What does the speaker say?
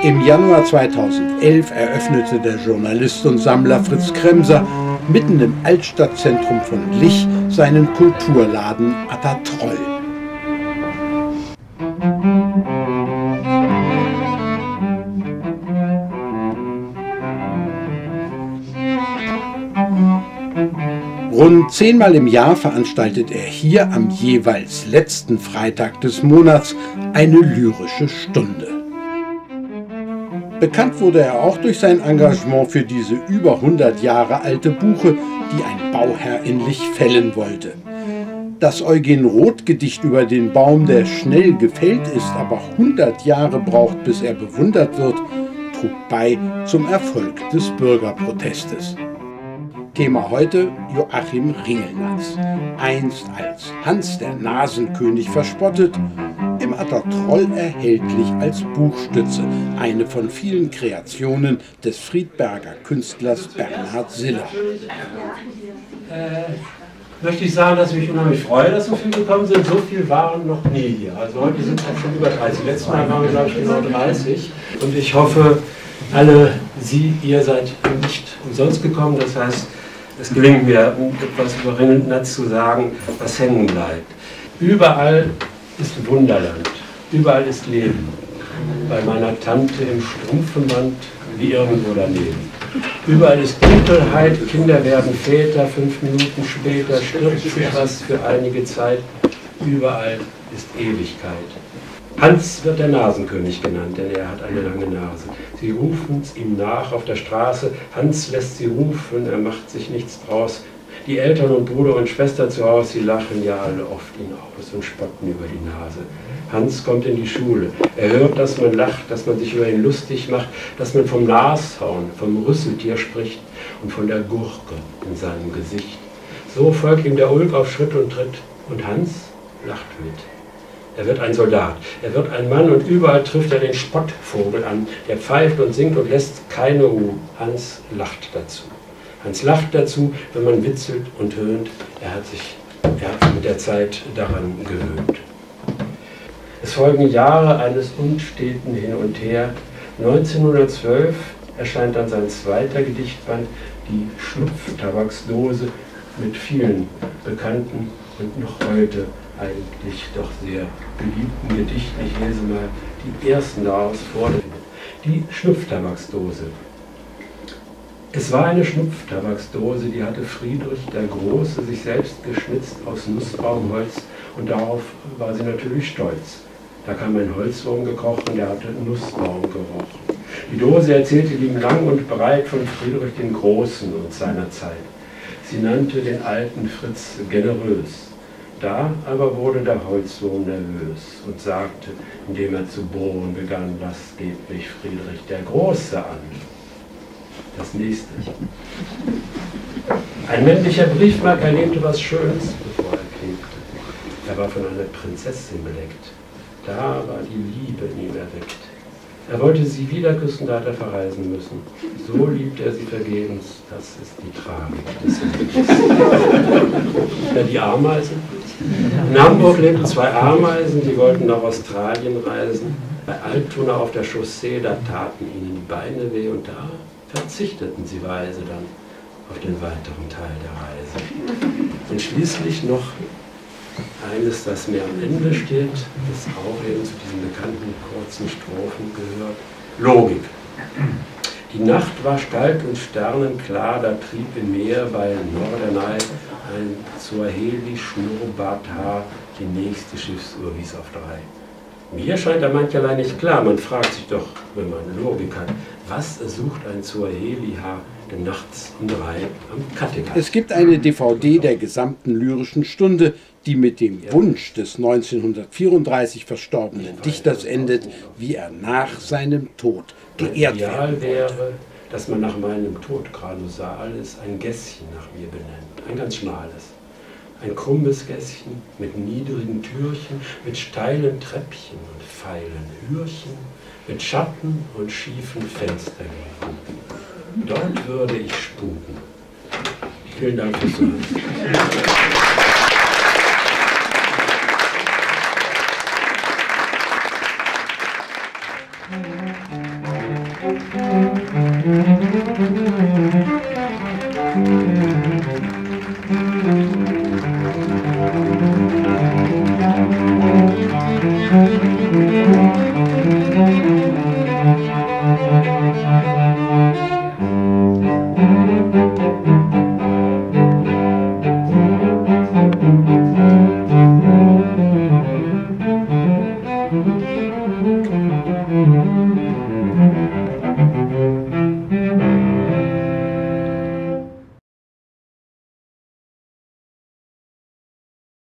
Im Januar 2011 eröffnete der Journalist und Sammler Fritz Kremser mitten im Altstadtzentrum von Lich seinen Kulturladen Attertroll. Rund 10-mal im Jahr veranstaltet er hier am jeweils letzten Freitag des Monats eine lyrische Stunde. Bekannt wurde er auch durch sein Engagement für diese über 100 Jahre alte Buche, die ein Bauherr in Lich fällen wollte. Das Eugen Roth-Gedicht über den Baum, der schnell gefällt ist, aber 100 Jahre braucht, bis er bewundert wird, trug bei zum Erfolg des Bürgerprotestes. Thema heute Joachim Ringelnatz, einst als Hans der Nasenkönig verspottet, im Attertroll erhältlich als Buchstütze, eine von vielen Kreationen des Friedberger Künstlers Bernhard Siller. Möchte ich sagen, dass ich mich unheimlich freue, dass so viele gekommen sind. So viel waren noch nie hier. Also heute sind es auch schon über 30. Letztes Mal waren wir, glaube ich, genau 30. Und ich hoffe, alle ihr seid nicht umsonst gekommen. Das heißt, es gelingt mir, etwas über Ringelnatz zu sagen, was hängen bleibt. Überall ist Wunderland, überall ist Leben. Bei meiner Tante im Strumpfenband wie irgendwo daneben. Überall ist Dunkelheit, Kinder werden Väter, 5 Minuten später stirbt etwas für einige Zeit. Überall ist Ewigkeit. Hans wird der Nasenkönig genannt, denn er hat eine lange Nase. Sie rufen es ihm nach auf der Straße. Hans lässt sie rufen, er macht sich nichts draus. Die Eltern und Bruder und Schwester zu Hause, sie lachen ja alle oft ihn aus und spotten über die Nase. Hans kommt in die Schule. Er hört, dass man lacht, dass man sich über ihn lustig macht, dass man vom Nashorn, vom Rüsseltier spricht und von der Gurke in seinem Gesicht. So folgt ihm der Ulk auf Schritt und Tritt und Hans lacht mit. Er wird ein Soldat, er wird ein Mann und überall trifft er den Spottvogel an. Der pfeift und singt und lässt keine Ruhe. Hans lacht dazu. Hans lacht dazu, wenn man witzelt und höhnt. Er hat sich mit der Zeit daran gewöhnt. Es folgen Jahre eines unsteten Hin und Her. 1912 erscheint dann sein zweiter Gedichtband, die Schnupftabaksdose, mit vielen bekannten und noch heute eigentlich doch sehr beliebten Gedichten. Ich lese mal die ersten daraus vor. Die Schnupftabaksdose. Es war eine Schnupftabaksdose, die hatte Friedrich der Große sich selbst geschnitzt aus Nussbaumholz und darauf war sie natürlich stolz. Da kam ein Holzwurm gekrochen, der hatte Nussbaum gerochen. Die Dose erzählte ihm lang und breit von Friedrich den Großen und seiner Zeit. Sie nannte den alten Fritz generös. Da aber wurde der Holzwurm nervös und sagte, indem er zu bohren begann, was geht mich Friedrich der Große an? Das nächste. Ein männlicher Briefmark erlebte was Schönes, bevor er klebte. Er war von einer Prinzessin beleckt. Da war die Liebe in ihm erweckt. Er wollte sie wieder küssen, da hat er verreisen müssen. So liebt er sie vergebens, das ist die Tragik des Lebens. Ja, die Ameisen. In Hamburg lebten 2 Ameisen, die wollten nach Australien reisen. Bei Altona auf der Chaussee, da taten ihnen die Beine weh und da verzichteten sie weise dann auf den weiteren Teil der Reise. Und schließlich noch eines, das mir am Ende steht, das auch eben zu diesen bekannten kurzen Strophen gehört. Logik. Die Nacht war stalt und sternenklar, da trieb im Meer bei Norderney ein Suaheli Schnurrbarthaar, die nächste Schiffsuhr wies auf 3. Mir scheint da mancherlei nicht klar, man fragt sich doch, wenn man Logik hat, was sucht ein Suaheli-Haar denn nachts um 3 am Kattegat? Es gibt eine DVD der gesamten lyrischen Stunde, die mit dem Wunsch des 1934 verstorbenen Dichters endet, wie er nach seinem Tod geehrt werden wollte. Wäre, dass man nach meinem Tod Granusalis ein Gässchen nach mir benennt, ein ganz schmales. Ein krummes Gässchen mit niedrigen Türchen, mit steilen Treppchen und feilen Hürchen, mit Schatten und schiefen Fenstergläsern. Dort würde ich spuken. Vielen Dank fürs Zuhören. Musik